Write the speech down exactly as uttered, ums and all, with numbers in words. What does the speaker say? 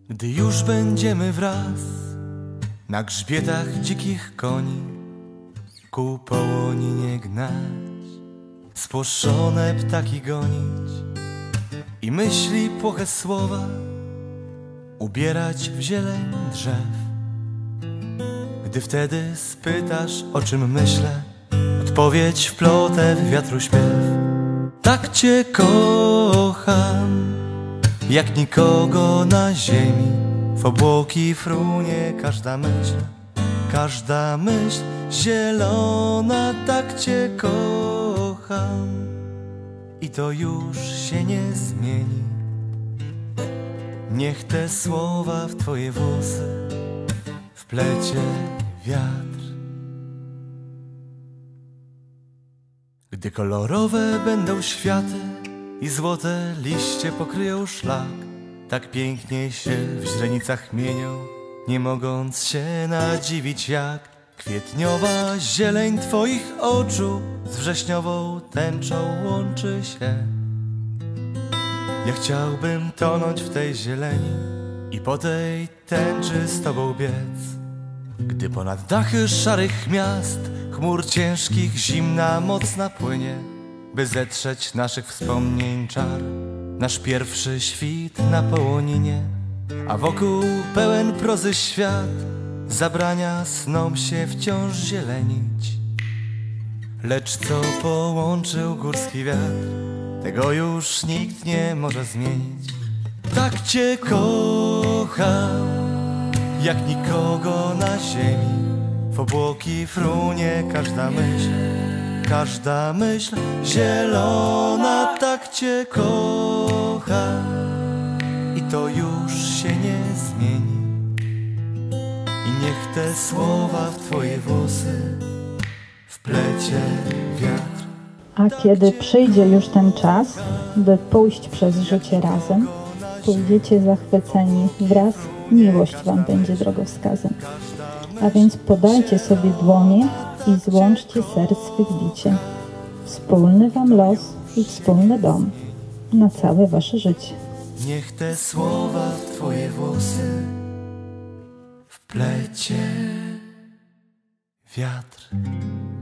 Gdy już będziemy wraz na grzbietach dzikich koni ku połoninie gnać, spłoszone ptaki gonić i myśli płoche słowa ubierać w zieleń drzew. Gdy wtedy spytasz, o czym myślę, odpowiedź wplotę w wiatru śpiew. Tak cię kocham, jak nikogo na ziemi. W obłoki frunie każda myśl, każda myśl zielona. Tak cię kocham i to już się nie zmieni. Niech te słowa w twoje włosy wplecie wiatr. Gdy kolorowe będą światy i złote liście pokryją szlak, tak pięknie się w źrenicach mienią, nie mogąc się nadziwić, jak kwietniowa zieleń twoich oczu z wrześniową tęczą łączy się. Ja chciałbym tonąć w tej zieleni i po tej tęczy z tobą biec. Gdy ponad dachy szarych miast chmur ciężkich zimna mocna płynie, by zetrzeć naszych wspomnień czar, nasz pierwszy świt na połoninie. A wokół pełen prozy świat zabrania snom się wciąż zielenić. Lecz co połączył górski wiatr, tego już nikt nie może zmienić. Tak cię kocham, jak nikogo na ziemi. W obłoki frunie każda myśl, każda myśl zielona. Tak cię kocham i to już się nie zmieni. I niech te słowa w twoje włosy wplecie wiatr. A kiedy przyjdzie już ten czas, by pójść przez życie razem, pójdziecie zachwyceni wraz, miłość wam będzie drogowskazem. A więc podajcie sobie dłonie i złączcie serc swych bicie. Wspólny wam los i wspólny dom na całe wasze życie. Niech te słowa w twoje włosy wplecie wiatr.